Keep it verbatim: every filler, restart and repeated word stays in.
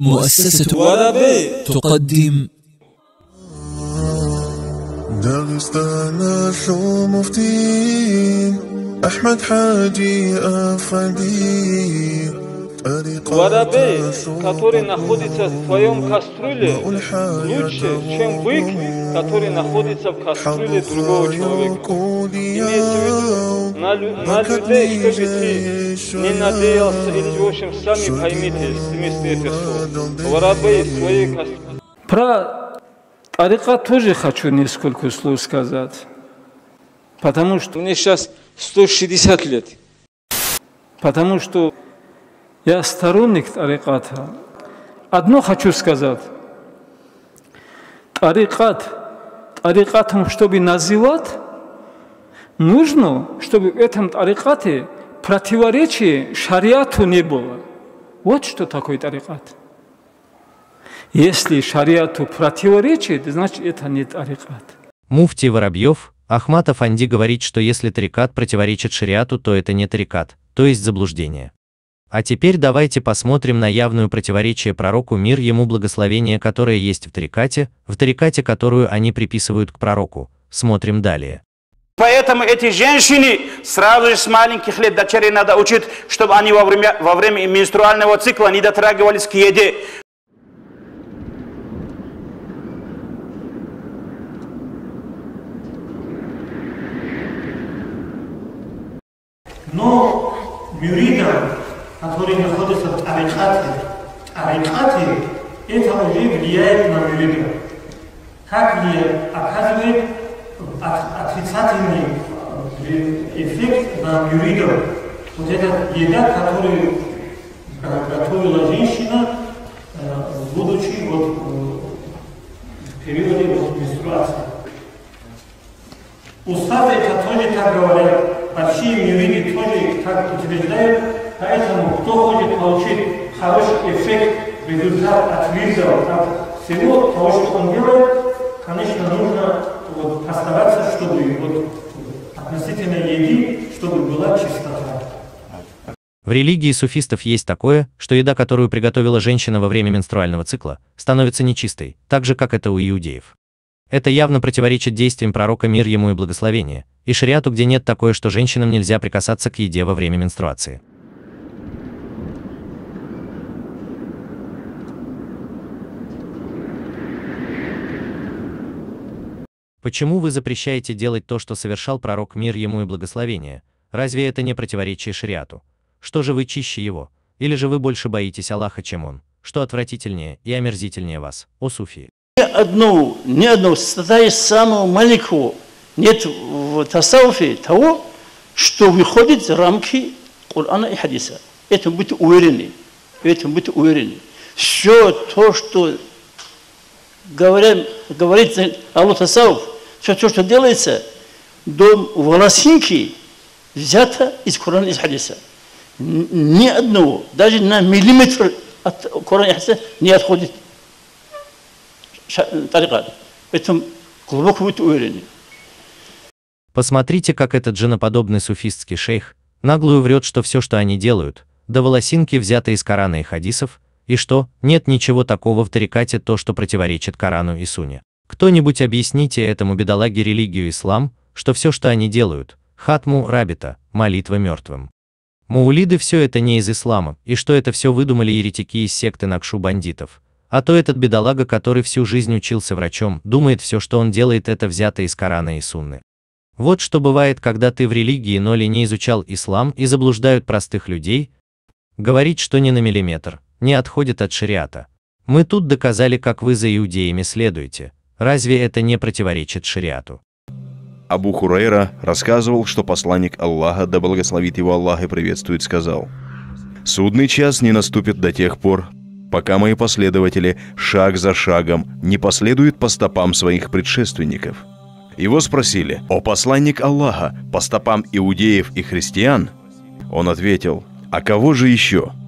مؤسسة ورابي تقدم داغستان شو مفتي أحمد حاجي أفندي Воробей, который находится в твоем кастрюле, лучше, чем бык, который находится в кастрюле другого человека. Имеется в виду, на, на людей, чтобы ты не надеялся, или, в общем, сами поймите, смысл этих слов. Воробей в своей кастрюле. Про тарикат тоже хочу несколько слов сказать, потому что мне сейчас сто шестьдесят лет. Потому что я сторонник тариката. Одно хочу сказать. Тарикат, тарикатом, чтобы называть, нужно, чтобы в этом тарикате противоречие шариату не было. Вот что такое тарикат. Если шариату противоречит, значит это не тарикат. Муфтий Воробьев Ахмад Афанди говорит, что если тарикат противоречит шариату, то это не тарикат, то есть заблуждение. А теперь давайте посмотрим на явную противоречие пророку, мир ему благословение, которое есть в тарикате, в тарикате, которую они приписывают к пророку. Смотрим далее. Поэтому эти женщины сразу же с маленьких лет дочерей надо учить, чтобы они во время, во время менструального цикла не дотрагивались к еде. Но мюридам, которые находятся в тарикате, тарикате, это уже влияет на мюрида. Как влияет? Оказывает отрицательный эффект на мюрида. Вот эта еда, которую готовила женщина, будучи вот в периоде вот менструации. Устаты это тоже так говорят. Большие мюриды тоже так утверждают, поэтому кто хочет получить хороший эффект, результат от визора, от всего того, что он делает, конечно, нужно вот, постараться, чтобы вот, относительно еды, чтобы была чистота. В религии суфистов есть такое, что еда, которую приготовила женщина во время менструального цикла, становится нечистой, так же, как это у иудеев. Это явно противоречит действиям пророка, мир ему и благословение, и шариату, где нет такое, что женщинам нельзя прикасаться к еде во время менструации. Почему вы запрещаете делать то, что совершал пророк, мир ему и благословение? Разве это не противоречие шариату? Что же вы чище его? Или же вы больше боитесь Аллаха, чем он? Что отвратительнее и омерзительнее вас, о суфии? Ни одного, ни одного, создая самого маленького, нет в тасауфе того, что выходит за рамки Корана и Хадиса. Это будьте уверены. Это будьте уверены. Все то, что говорят, говорит Аллах тасауф, все то, что делается, до волосинки взято из Корана и из Хадиса. Ни одного, даже на миллиметр от Корана и Хадиса не отходит тарикат. Поэтому глубоко будьте уверены. Посмотрите, как этот женоподобный суфистский шейх наглую врет, что все, что они делают, до волосинки взято из Корана и хадисов, и что нет ничего такого в тарикате, то, что противоречит Корану и Сунне. Кто-нибудь объясните этому бедолаге религию ислам, что все, что они делают, хатму рабита, молитва мертвым. Маулиды, все это не из ислама, и что это все выдумали еретики из секты Накшу-бандитов. А то этот бедолага, который всю жизнь учился врачом, думает, все, что он делает, это взято из Корана и Сунны. Вот что бывает, когда ты в религии, но ли не изучал ислам и заблуждают простых людей. Говорить, что ни на миллиметр не отходит от шариата. Мы тут доказали, как вы за иудеями следуете. Разве это не противоречит шариату? Абу Хурайра рассказывал, что посланник Аллаха, да благословит его Аллах и приветствует, сказал: «Судный час не наступит до тех пор, пока мои последователи шаг за шагом не последуют по стопам своих предшественников». Его спросили: «О посланник Аллаха, по стопам иудеев и христиан?» Он ответил: «А кого же еще?»